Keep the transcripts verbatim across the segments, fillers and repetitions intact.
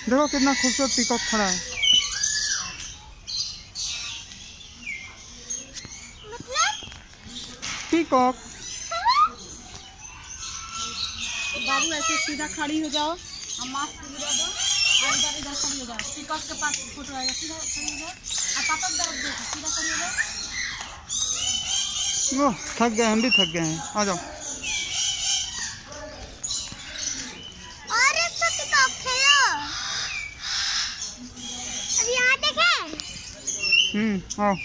देखो कितना खूबसूरत पीकॉक खड़ा है। पीकॉक। बाबू ऐसे सीधा खड़ी हो जाओ और मास्क गिरा दो और इधर इधर खड़ी हो जाओ। पीकॉक के पास फोटो आएगा, सीधा खड़ी हो जाओ और पापा की तरफ देखो, सीधा खड़ी हो जाओ। वो थक गए, हम भी थक गए हैं। आ जाओ। और एक तो पीकॉक है यो। अब यहाँ देखे। हम्म आओ।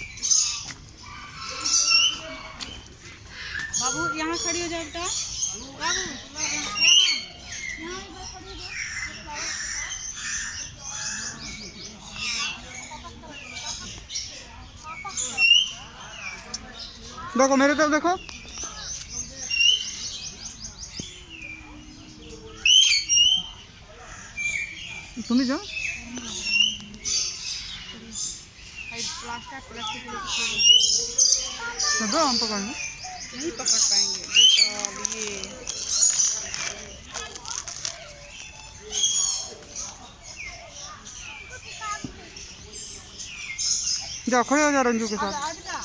बाबू यहाँ खड़ी हो जाओ बेटा। बाबू यहाँ इधर खड़ी हो जाओ। देखो मेरे तरफ देखो। तुम ही जाओ। प्लास्टिक प्लास्टिक दो हम पकड़ लो। नहीं पकड़ पाएंगे बेटा ये। जाओ खड़े हो जाओ रंजू के साथ।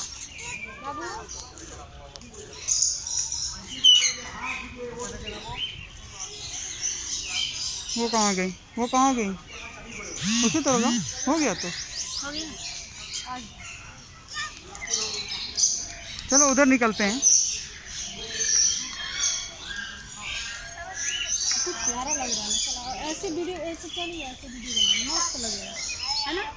वो कहाँ गई? वो कहाँ गई? उसी तरह का हो गया तो चलो उधर निकलते हैं। तो प्यारा लग रहा है। चलो ऐसे वीडियो ऐसे चलिए, ऐसे वीडियो बनाइए, मस्त लगेगा है ना।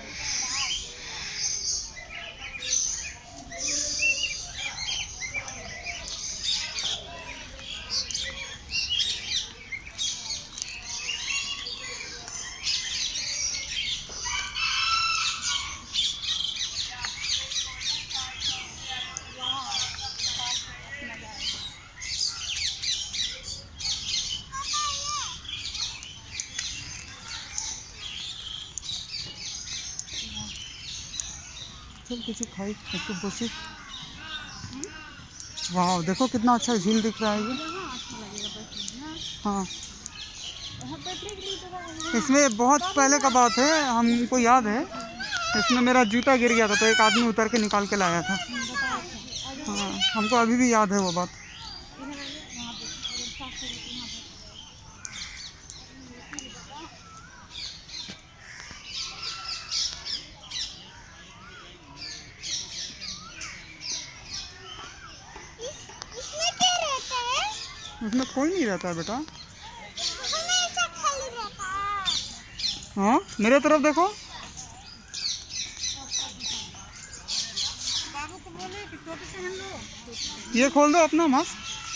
चल कुछ खाई तो बसे। वाह देखो कितना अच्छा झील दिख रहा है ये। हाँ इसमें बहुत पहले का बात है, हमको याद है। इसमें मेरा जूता गिर गया था तो एक आदमी उतर के निकाल के लाया था। हाँ हमको अभी भी याद है वो बात। उसमें कोई नहीं रहता है बेटा। हाँ मेरे तरफ देखो। बाबू को बोले कि टोपी पहन लो। ये खोल दो अपना मास्क।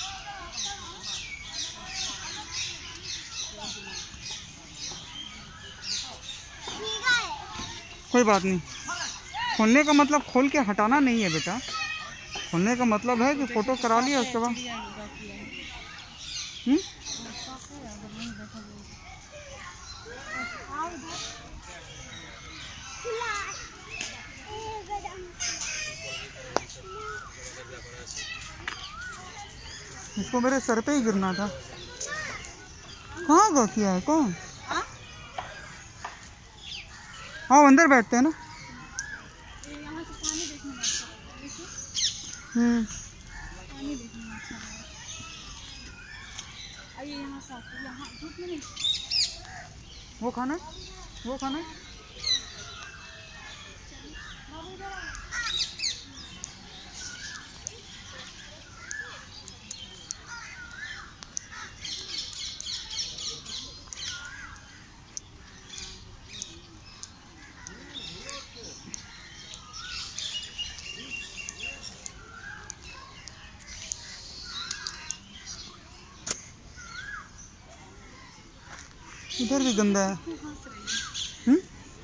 कोई बात नहीं, खोलने का मतलब खोल के हटाना नहीं है बेटा। खोलने का मतलब है कि फोटो करा लिया उसके बाद। हम्म इसको मेरे सर पे ही गिरना था। कहाँ गो किया है कौन? हाँ अंदर बैठते हैं ना। हम्म वो खाना वो खाना इधर भी गंदा है। हम्म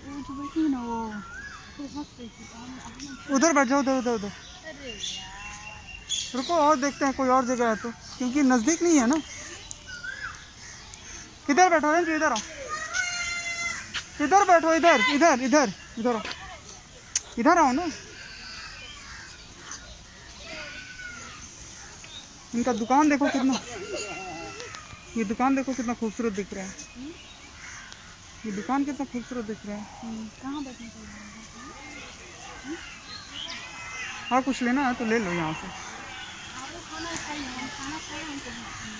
उधर बैठ जाओ, उधर उधर उधर रुको और देखते हैं कोई और जगह है तो, क्योंकि नज़दीक नहीं है ना। किधर बैठो रंजू? इधर आओ, इधर बैठो, इधर इधर इधर इधर आओ, इधर आओ ना। इनका दुकान देखो कितना, ये दुकान देखो कितना खूबसूरत दिख रहा है। ये दुकान कितना खूबसूरत दिख रहा है। कहाँ बैठने को? हाँ कुछ लेना है तो ले लो यहाँ से। आपको खाना खाई हम खाना खाए हमको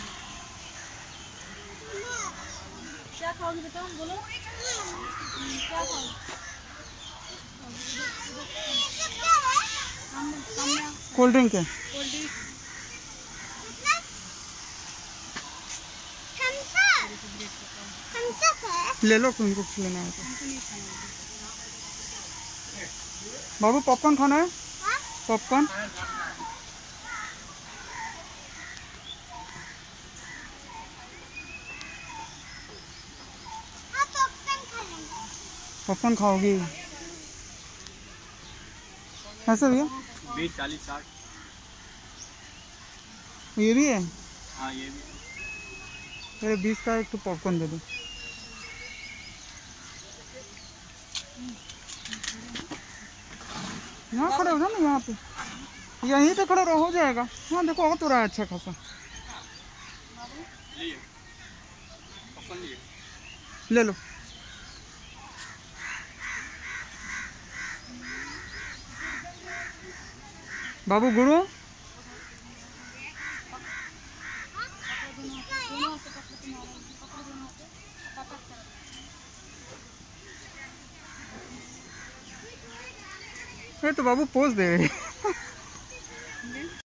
क्या खाओगे बेटा बोलो क्या खाओगे? सामने सामने कोल्ड ड्रिंक है। कोल्ड ड्रिंक ले लो तुमको कुछ लेना है तो। बाबू पॉपकॉर्न खाना है? पॉपकॉर्न पॉपकॉर्न खाओगी? ऐसा भैया बीस चालीस साठ। ये भी है? हाँ ये भी। अरे बीस का एक तो पॉपकॉर्न दे दो। यहाँ खड़े हो जाओ ना, यहाँ पे यहीं पे खड़े रहो, हो जाएगा। हाँ देखो आ तो रहा है अच्छा खासा। लिए पॉपकॉर्न लिए। ले लो। बाबू गुरु ये तो बाबू पोज दे रहे हैं।